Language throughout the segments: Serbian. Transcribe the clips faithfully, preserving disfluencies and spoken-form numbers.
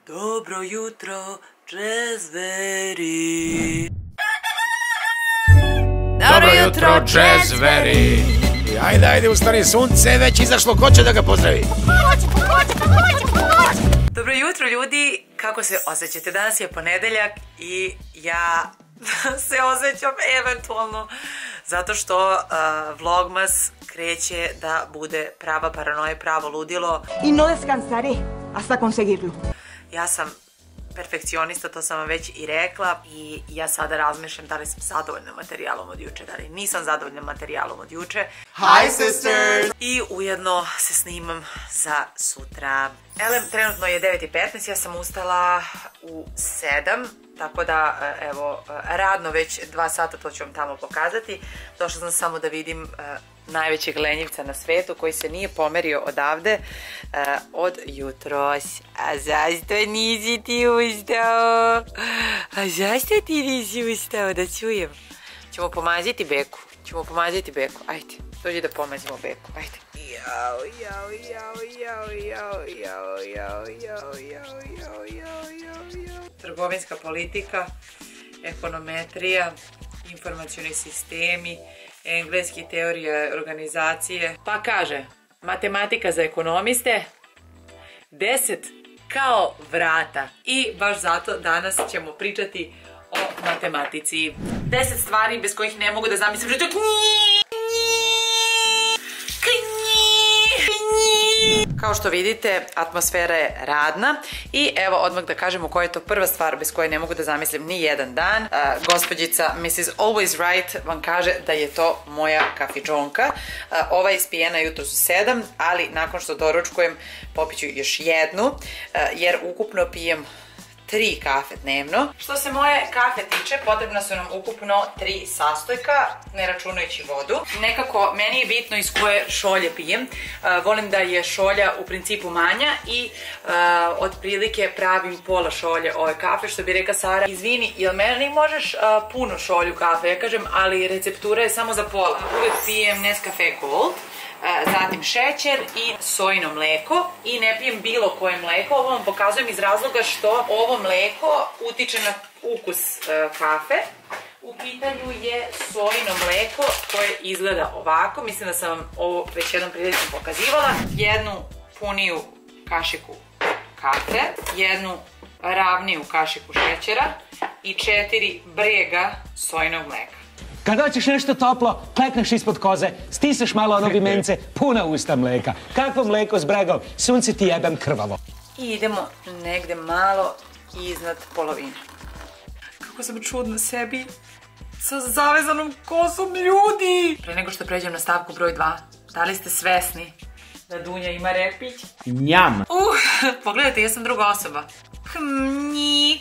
Dobro jutro, džezveri. Dobro jutro, džezveri. Ajde, ajde, ustani, sunce je već izašlo, ko će da ga pozdravi? Dobro jutro, ljudi, kako se osjećate? Danas je ponedeljak i ja se osjećam eventualno zato što uh, Vlogmas kreće da bude prava paranoja, pravo ludilo. I no descansaré hasta conseguirlo. Ja sam perfekcionista, to sam vam već i rekla i ja sada razmišljam da li sam zadovoljna materijalom od juče, da li nisam zadovoljna materijalom od juče. Hi sisters! I ujedno se snimam za sutra. Elem, trenutno je devet i petnaest, ja sam ustala u sedam, tako da, evo, radno već dva sata, to ću vam tamo pokazati. Došla sam samo da vidim uh, najvećeg lenjivca na svetu koji se nije pomerio odavde uh, od jutros. A zašto nisi ti ustao? A zašto ti nisi ustao? Da čujem. Ćemo pomaziti beku. Ćemo pomaziti beku. Ajde, dođi da pomazimo beku. Ajde. Jao, jao, jao, jao, jao, jao, jao, jao, jao, jao, jao, jao. Trgovinska politika, ekonometrija, informacioni sistemi, engleski, teorija organizacije. Pa kaže, matematika za ekonomiste, deset kao vrata. I baš zato danas ćemo pričati o matematici. deset stvari bez kojih ne mogu da zamislim. Kao što vidite, atmosfera je radna i evo odmah da kažemo koja je to prva stvar bez koje ne mogu da zamislim ni jedan dan. Uh, gospođica missus Always Right vam kaže da je to moja kafidžonka. Uh, ova je ispijena jutro su sedam, ali nakon što doručkujem popiću još jednu, uh, jer ukupno pijem tri kafe dnevno. Što se moje kafe tiče, potrebno su nam ukupno tri sastojka, ne računajući vodu. Nekako, meni je bitno iz koje šolje pijem. Uh, volim da je šolja u principu manja i uh, otprilike pravim pola šolje ove kafe, što bi reka Sara, izvini, jel meni možeš uh, puno šolju kafe? Ja kažem, ali receptura je samo za pola. Uvijek pijem Nescafe Gold, zatim šećer i sojino mleko i ne pijem bilo koje mleko. Ovo vam pokazujem iz razloga što ovo mleko utiče na ukus kafe. U pitanju je sojino mleko koje izgleda ovako. Mislim da sam vam ovo već jednom prilično pokazivala. Jednu puniju kašiku kafe, jednu ravniju kašiku šećera i četiri brega sojinog mleka. Kad hoćeš nešto toplo, klekneš ispod koze, stisneš malo ono vimence, puna usta mleka. Kakvo mleko s bregom, sunce ti jebem krvavo. I idemo negde malo iznad polovine. Kako sam čudna sebi sa zavezanom kosom, ljudi! Pre nego što pređem na stavku broj dva, da li ste svesni da Dunja ima repić? Njam! Uh, pogledajte, ja sam druga osoba. Kmnji,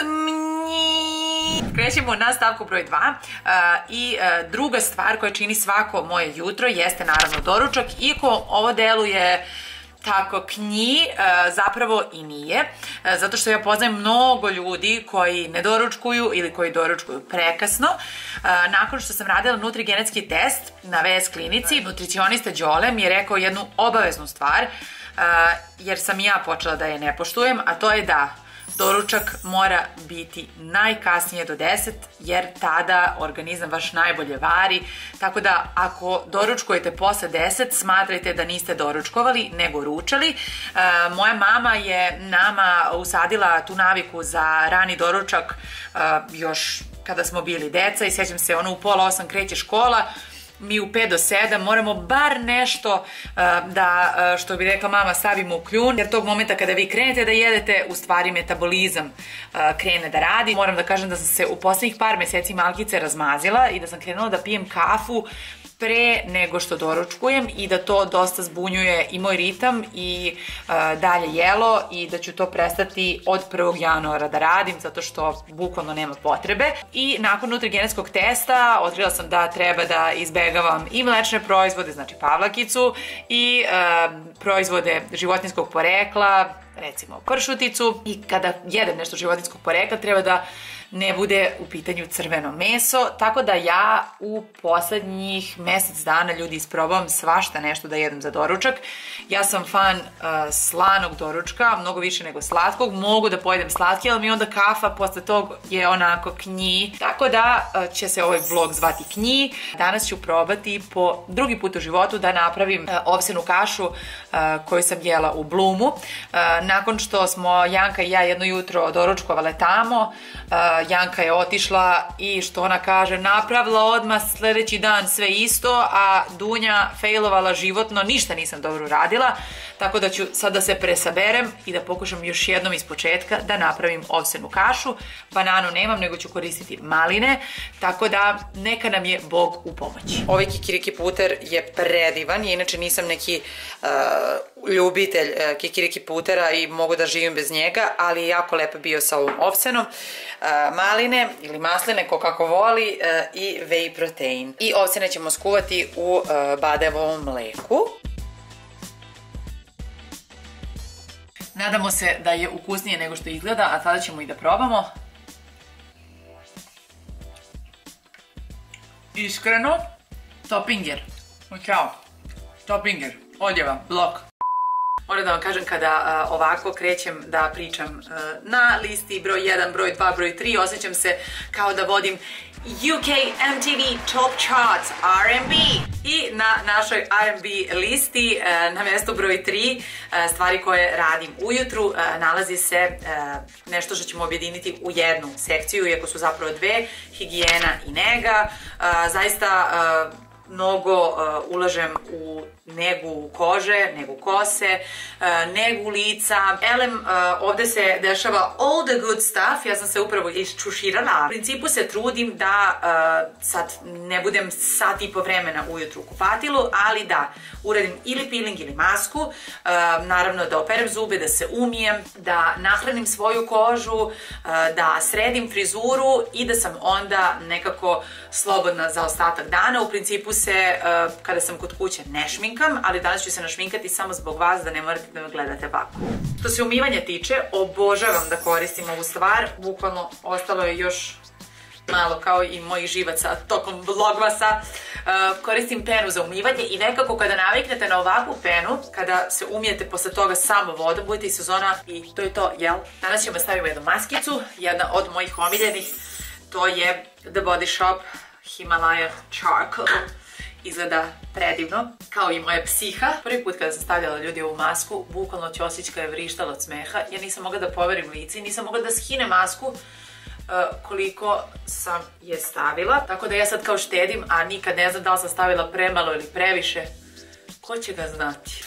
kmnji. Krećemo na stavku broj dva uh, i uh, druga stvar koja čini svako moje jutro jeste naravno doručak, iako ovo deluje tako knji, uh, zapravo i nije, uh, zato što ja poznajem mnogo ljudi koji ne doručkuju ili koji doručkuju prekasno. Uh, nakon što sam radila nutrigenetski test na V S klinici, nutricionista Đole mi je rekao jednu obaveznu stvar, uh, jer sam ja počela da je ne poštujem, a to je da doručak mora biti najkasnije do deset, jer tada organizam vaš najbolje vari, tako da ako doručkujete posle deset, smatrajte da niste doručkovali, nego ručali. E, moja mama je nama usadila tu naviku za rani doručak e, još kada smo bili deca i sjećam se, ono u pola osam kreće škola, mi u pet do sedam moramo bar nešto uh, da, uh, što bi rekla mama, stavimo u kljun, jer tog momenta kada vi krenete da jedete, u stvari metabolizam uh, krene da radi. Moram da kažem da sam se u poslednjih par meseci malkice razmazila i da sam krenula da pijem kafu pre nego što doručkujem i da to dosta zbunjuje i moj ritam i uh, dalje jelo i da ću to prestati od prvog januara da radim zato što bukvalno nema potrebe. I nakon nutrigenetskog testa otkrila sam da treba da izbegavam i mlečne proizvode, znači pavlakicu, i uh, proizvode životinjskog porekla, recimo pršuticu i kada jedem nešto životinjskog porekla treba da ne bude u pitanju crveno meso, tako da ja u poslednjih mesec dana ljudi isprobavam svašta nešto da jedem za doručak. Ja sam fan uh, slanog doručka, mnogo više nego slatkog, mogu da pojedem slatki, ali mi onda kafa posle tog je onako knji, tako da uh, će se ovaj vlog zvati knji. Danas ću probati po drugi put u životu da napravim uh, ovsenu kašu uh, koju sam jela u Bloomu. Uh, nakon što smo Janka i ja jedno jutro doručkovale tamo, uh, Janka je otišla i što ona kaže, napravila odmah sledeći dan sve isto, a Dunja failovala životno, ništa nisam dobro radila, tako da ću sad da se presaberem i da pokušam još jednom iz početka da napravim ovsenu kašu. Bananu nemam, nego ću koristiti maline, tako da neka nam je Bog u pomoći. Ovaj kikiriki puter je predivan, ja inače nisam neki uh, ljubitelj uh, kikiriki putera i mogu da živim bez njega, ali je jako lepo bio sa ovom ovsenom. Uh, maline ili masline, ko kako voli, uh, i whey protein. I ovsene ćemo skuvati u uh, badevovom mleku. Nadamo se da je ukusnije nego što izgleda, a sada ćemo i da probamo. Iskreno, topinger. Ćao. Topinger. Odjeva. Blok. Moram da vam kažem, kada uh, ovako krećem da pričam uh, na listi broj jedan, broj dva, broj tri, osjećam se kao da vodim U K M T V Top Charts R and B. I na našoj R and B listi uh, na mjestu broj tri, uh, stvari koje radim ujutru, uh, nalazi se uh, nešto što ćemo objediniti u jednu sekciju, iako su zapravo dve, higijena i nega. Uh, zaista uh, mnogo uh, ulažem u negu kože, negu kose, uh, negu lica. Elem, uh, ovde se dešava all the good stuff, ja sam se upravo iščuširala. U principu se trudim da uh, sad ne budem sat i po vremena ujutru u kupatilu, ali da uradim ili peeling ili masku, uh, naravno da operem zube, da se umijem, da nahranim svoju kožu, uh, da sredim frizuru i da sam onda nekako slobodna za ostatak dana. U principu se, uh, kada sam kod kuće, ne šminkam, ali danas ću se našminkati samo zbog vas, da ne morate da me gledate ovako. Što se umivanja tiče, obožavam da koristim ovu stvar, bukvalno ostalo je još malo kao i mojih živaca tokom vlogvasa. Uh, koristim penu za umivanje i nekako kada naviknete na ovakvu penu, kada se umijete posle toga samo vodom, budete iz sezona i to je to, jel? Danas ćemo staviti jednu maskicu, jedna od mojih omiljenih, to je The Body Shop Himalaya Charcoal. Izgleda predivno, kao i moja psiha. Prvi put kada sam stavljala ljudi ovu masku, bukvalno ćosićka je vrištala od smeha. Ja nisam mogla da poverim lici, nisam mogla da skinem masku uh, koliko sam je stavila. Tako da ja sad kao štedim, a nikad ne znam da li sam stavila premalo ili previše. Ko će ga znati?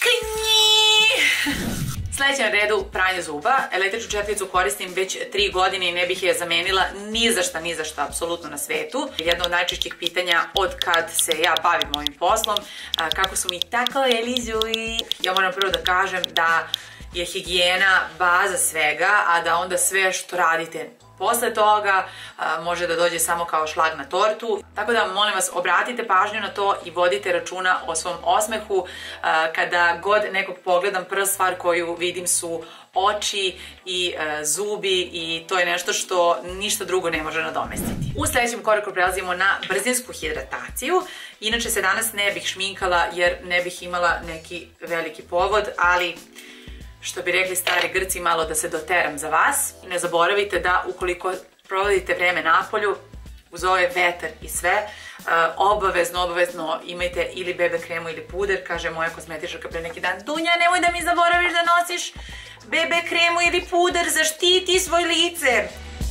Knji! Sljedeće na redu pranje zuba. Električnu četkicu koristim već tri godine i ne bih je zamenila ni za šta, ni za šta, apsolutno na svetu. Jedno od najčešćih pitanja od kad se ja bavim ovim poslom, kako su mi tako realizuju. Ja moram prvo da kažem da je higijena baza svega, a da onda sve što radite posle toga a, može da dođe samo kao šlag na tortu. Tako da, molim vas, obratite pažnju na to i vodite računa o svom osmehu. A, kada god nekog pogledam, prva stvar koju vidim su oči i a, zubi i to je nešto što ništa drugo ne može nadomestiti. U sljedećem koraku prelazimo na brzinsku hidrataciju. Inače se danas ne bih šminkala jer ne bih imala neki veliki povod, ali što bi rekli stari Grci, malo da se doteram za vas. Ne zaboravite da ukoliko provodite vreme napolju, uz ovaj vetar i sve, obavezno, obavezno imajte ili bebe kremu ili puder. Kaže moja kozmetičarka pre neki dan, Dunja, nemoj da mi zaboraviš da nosiš bebe kremu ili puder, zaštiti svoj lice.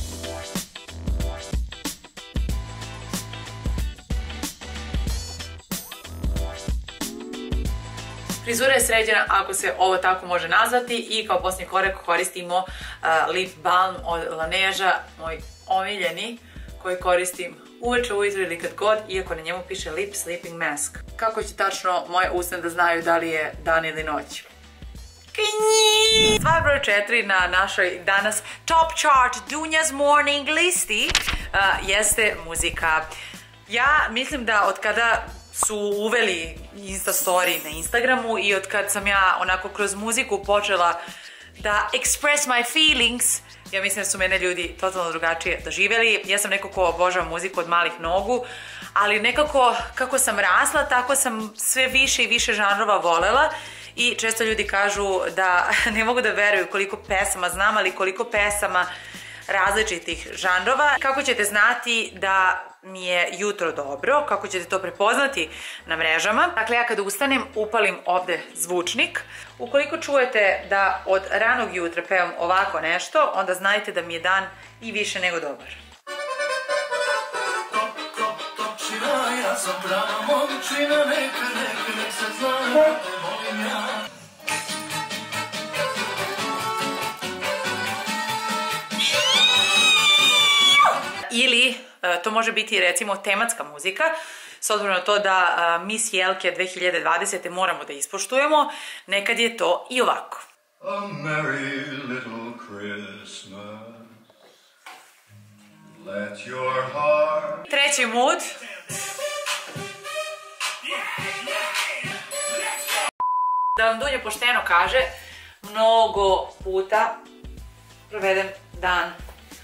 Frizura je sređena, ako se ovo tako može nazvati, i kao posljednji korak koristimo uh, lip balm od Laneigea, moj omiljeni, koji koristim uveče, ujutro ili kad god, iako na njemu piše lip sleeping mask. Kako će tačno moje usne da znaju da li je dan ili noć? Knji! Stvar broj četiri na našoj danas Top Chart Dunja's Morning listi uh, jeste muzika. Ja mislim da od kada su uveli Insta story na Instagramu i od kad sam ja onako kroz muziku počela da express my feelings. Ja mislim da su mene ljudi totalno drugačije doživjeli. Ja sam neko ko obožava muziku od malih nogu, ali nekako kako sam rasla, tako sam sve više i više žanrova volela i često ljudi kažu da ne mogu da veruju koliko pesama znam, ali koliko pesama različitih žanrova. Kako ćete znati da mi je jutro dobro, kako ćete to prepoznati na mrežama. Dakle, ja kada ustanem upalim ovde zvučnik. Ukoliko čujete da od ranog jutra pevam ovako nešto, onda znajte da mi je dan i više nego dobar. Ja sam prava momčina, neka, neka, nek se zna, te volim ja. Ili, to može biti recimo tematska muzika, s obzirom na to da Miss Jelke dve hiljade dvadesete moramo da ispoštujemo, nekad je to i ovako. A merry little Christmas, let your heart... Treći mood. Da vam Dunja pošteno kaže, mnogo puta provedem dan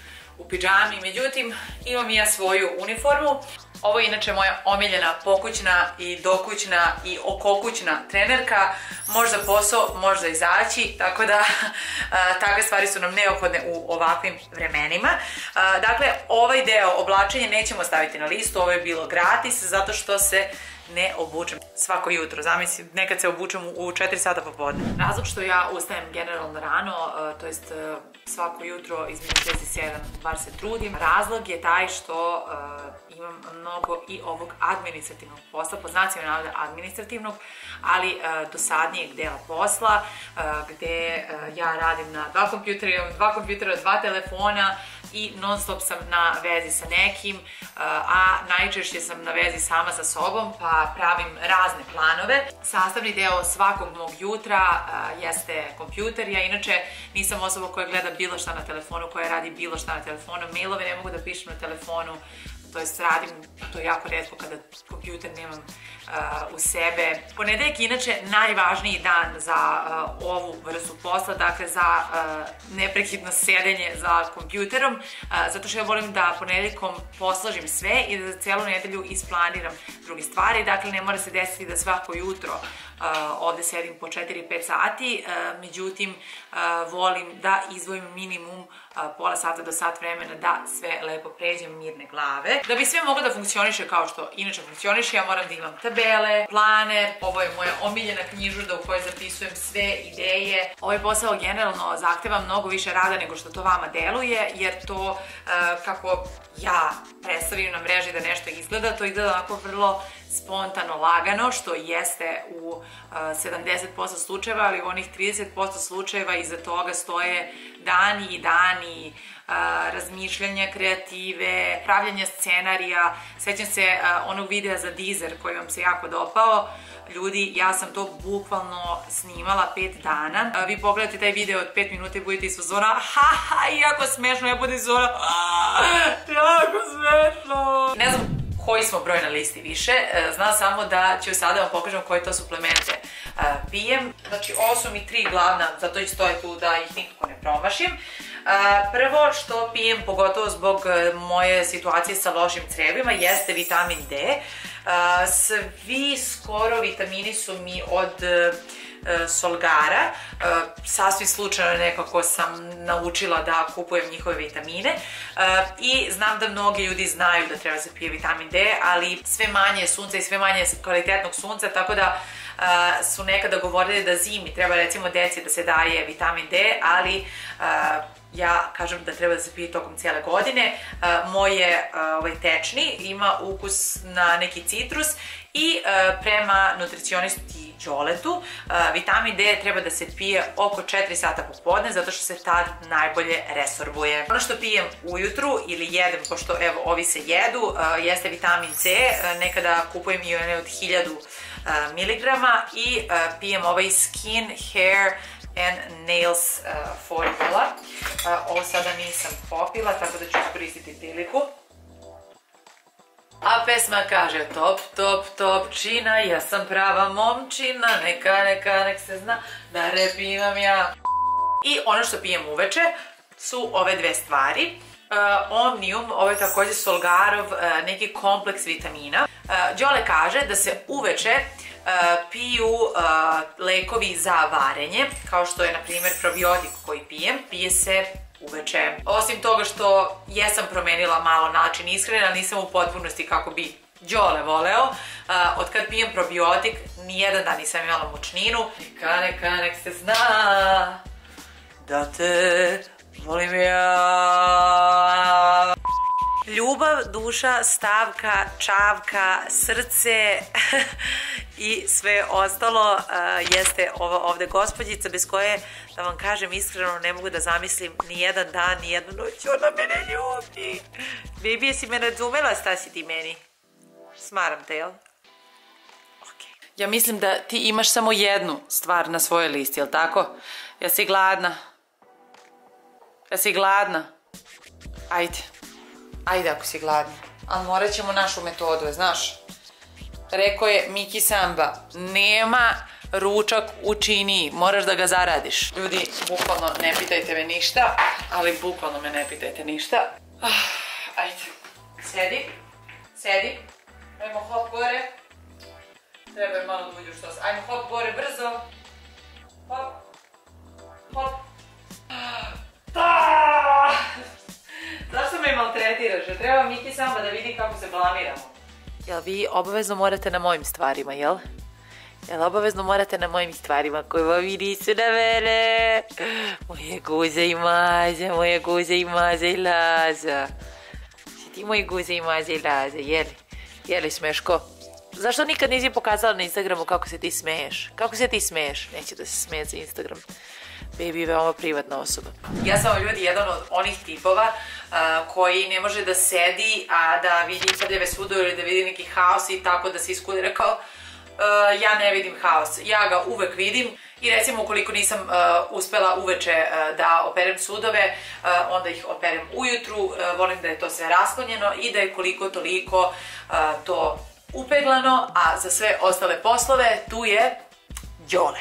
u pidžami, međutim imam i ja svoju uniformu. Ovo je inače moja omiljena pokućna i dokućna i okokućna trenerka. Može za posao, može za izaći, tako da takve stvari su nam neophodne u ovakvim vremenima. Dakle, ovaj deo oblačenja nećemo staviti na listu, ovo je bilo gratis zato što se ne obučem svako jutro. Zamislim, nekad se obučem u četiri sata popodne. Razlog što ja ustajem generalno rano, to jest svako jutro između šest i sedam, bar se trudim. Razlog je taj što imam mnogo i ovog administrativnog posla, po znacima navoda administrativnog, ali dosadnijeg dela posla, gde ja radim na dva kompjutera, imam dva kompjutera, dva telefona i non stop sam na vezi sa nekim, a najčešće sam na vezi sama sa sobom, pa pravim razne planove. Sastavni deo svakog mog jutra jeste kompjuter. Ja inače nisam osoba koja gleda bilo šta na telefonu, koja radi bilo šta na telefonu. Mailove ne mogu da pišem na telefonu, to jest radim to jako retko kada kompjuter nemam u sebe. Ponedeljak je inače najvažniji dan za ovu vrstu posla, dakle za neprekidno sedenje za kompjuterom, zato što ja volim da ponedeljkom posložim sve i da za celu nedelju isplaniram druge stvari. Dakle, ne mora se desiti da svako jutro ovde sedim po četiri do pet sati, međutim volim da izdvojim minimum pola sata do sat vremena da sve lepo pređem mirne glave. Da bi sve moglo da funkcioniše kao što inače funkcioniše, ja moram da imam tabele, planer, ovo je moja omiljena knjižurda u kojoj zapisujem sve ideje. Ovaj posao generalno zahteva mnogo više rada nego što to vama deluje, jer to kako ja predstavim na mreži da nešto izgleda, to izgleda onako vrlo spontano, lagano, što jeste u sedamdeset posto slučajeva, ali u onih trideset posto slučajeva iza toga stoje dani i dani razmišljanja, kreative, pravljanja scenarija. Sećam se onog videa za Deezer koji vam se jako dopao. Ljudi, ja sam to bukvalno snimala pet dana. Vi pogledate taj video od pet minuta i budete iz fazona, ha ha, jako smešno, ja budem iz fazona, jako smešno. Ne znam koji smo broj na listi više, znam samo da ću sada vam pokažem koje to suplemente pijem. Znači, ovo su mi tri glavna, zato i stoje tu da ih nikako ne promašim. Prvo što pijem, pogotovo zbog moje situacije sa lošim crijevima, jeste vitamin D. Svi skoro vitamini su mi od Solgara. Sasvim slučajno nekako sam naučila da kupujem njihove vitamine i znam da mnogi ljudi znaju da treba se pije vitamin D, ali sve manje sunca i sve manje kvalitetnog sunca, tako da su nekada govorili da zimi treba recimo deci da se daje vitamin D, ali ja kažem da treba da se pije tokom cijele godine. Moj je tečni, ima ukus na neki citrus i prema nutricionisti Đoletu vitamin D treba da se pije oko četiri sata popodne zato što se tad najbolje resorbuje. Ono što pijem ujutru ili jedem, pošto evo ovi se jedu, jeste vitamin C. Nekada kupujem i one od hiljadu miligrama i pijem ovaj Skin, Hair and Nails formula. Ovo sada nisam popila, tako da ću iskoristiti priliku. A pesma kaže top, top, top čina, ja sam prava momčina, neka, neka, nek se zna da rep imam ja. I ono što pijem uveče su ove dve stvari. Uh, Omnium, ovo je također Solgarov uh, neki kompleks vitamina. Uh, Đole kaže da se uveče uh, piju uh, lekovi za varenje, kao što je na primjer probiotik koji pijem, pije se uveče. Osim toga što jesam promenila malo način ishrane, ali nisam u potpunosti kako bi Đole voleo. Uh, od kad pijem probiotik, nijedan dan nisam imala mučninu. Neka, neka, nek se zna da te volim ja. Ljubav, duša, stavka, čavka, srce i sve ostalo uh, jeste ova ovde gospođica bez koje, da vam kažem iskreno, ne mogu da zamislim ni jedan dan, ni jednu noć. Ona mene ljubi. Baby, jesi me razumela šta si ti meni? Smaram te, jel? Okay. Ja mislim da ti imaš samo jednu stvar na svojoj listi, jel tako? Ja si gladna. Ja si gladna? Ajde. Ajde ako si gladna. Ali morat ćemo našu metodu, znaš. Rekao je Miki Samba, nema ručak u činiji, moraš da ga zaradiš. Ljudi, bukvalno ne pitajte me ništa, ali bukvalno me ne pitajte ništa. Ah, ajde. Sedi. Sedi. Ajmo hop gore. Treba je malo duđu što se. Ajmo hop gore brzo. Hop. Hop. Ah! Zašto me maltretiraš? Treba Miki Samba da vidi kako se blamiramo. Jel vi obavezno morate na mojim stvarima, jel? Jel obavezno morate na mojim stvarima koje vam nisu na mene? Moje guze i maze, moje guze i maze i laza. Si ti moji guze i maze i laza, jeli? Jeli smeško? Zašto nikad nisi pokazala na Instagramu kako se ti smeješ? Kako se ti smeješ? Neću da se smeje za Instagram. Baby je veoma privatna osoba. Ja sam ljudi jedan od onih tipova uh, koji ne može da sedi, a da vidi prljave sudove ili da vidi neki haos i tako da se iskudira kao uh, ja ne vidim haos. Ja ga uvek vidim i recimo ukoliko nisam uh, uspela uveče uh, da operem sudove, uh, onda ih operem ujutru, uh, volim da je to sve rasklonjeno i da je koliko toliko uh, to upeglano, a za sve ostale poslove tu je Đole.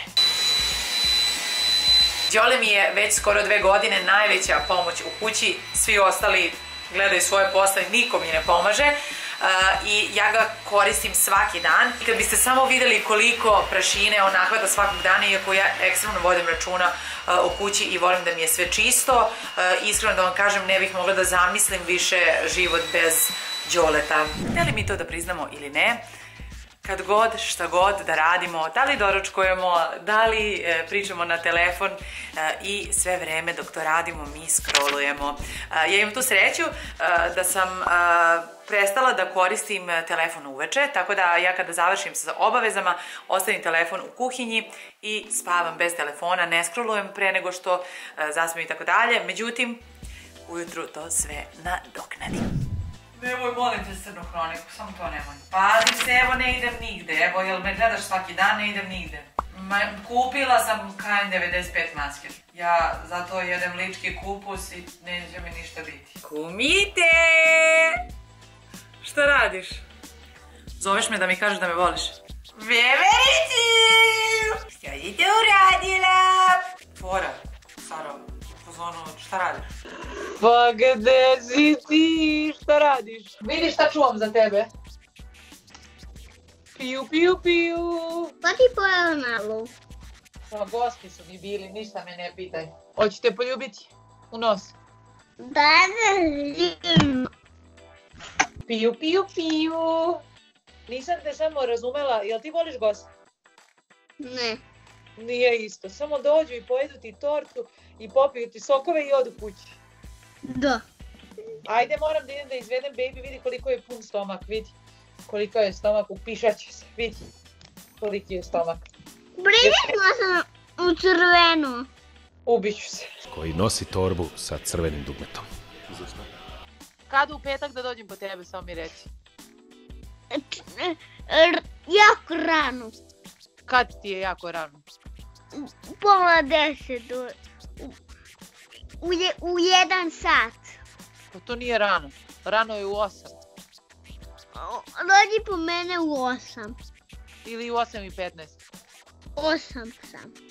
Đole mi je već skoro dve godine najveća pomoć u kući, svi ostali gledaju svoje posle, niko mi ne pomaže uh, i ja ga koristim svaki dan. I kad biste samo videli koliko prašine on nahvata svakog dana, iako ja ekstremno vodim računa uh, o kući i volim da mi je sve čisto, uh, iskreno da vam kažem ne bih mogla da zamislim više život bez Đoleta. Da li mi to da priznamo ili ne? Kad god, šta god da radimo, da li doručkujemo, da li e, pričamo na telefon e, i sve vreme dok to radimo mi scrollujemo. E, ja imam tu sreću e, da sam e, prestala da koristim telefon uveče, tako da ja kada završim sa obavezama ostavim telefon u kuhinji i spavam bez telefona, ne scrollujem pre nego što e, zaspim i tako dalje. Međutim, ujutru to sve nadoknadim. Nemoj, molim te crnu hroniku, samo to nemoj. Padim se, evo ne idem nigde, evo jel me gledaš svaki dan, ne idem nigde. Ma, kupila sam K N devedeset pet maske. Ja zato jedem lički kupus i neće mi ništa biti. Kumite! Šta radiš? Zoveš me da mi kažeš da me voliš? Veverici! Šta si te uradila? Fora, Saro, pozvonu, šta radiš? Pa gde si ti? Šta radiš? Vidi šta čuvam za tebe. Piju, piju, piju. Pa ti pojela malo. Pa gosti su mi bili, ništa me ne pitaj. Hoćete poljubiti? U nos. Da, da, želim. Piju, piju, piju. Nisam te samo razumela, jel ti voliš gosti? Ne. Nije isto, samo dođu i pojedu ti tortu i popiju ti sokove i odu kući. Da. Ajde, moram da idem da izvedem baby, vidi koliko je pun stomak, vidi. Koliko je stomak, upišaće se, vidi. Koliki je stomak. Privikla sam u crvenu. Ubiću se. Koji nosi torbu sa crvenim dugmetom. Kada u petak da dođem po tebe, samo mi reci. Jako rano. Kad ti je jako rano? Pola deset. U, je, u jedan sat. Pa to nije rano. Rano je u osam. Dođi po mene u osam. Ili u osam i petnaest. Osam sam.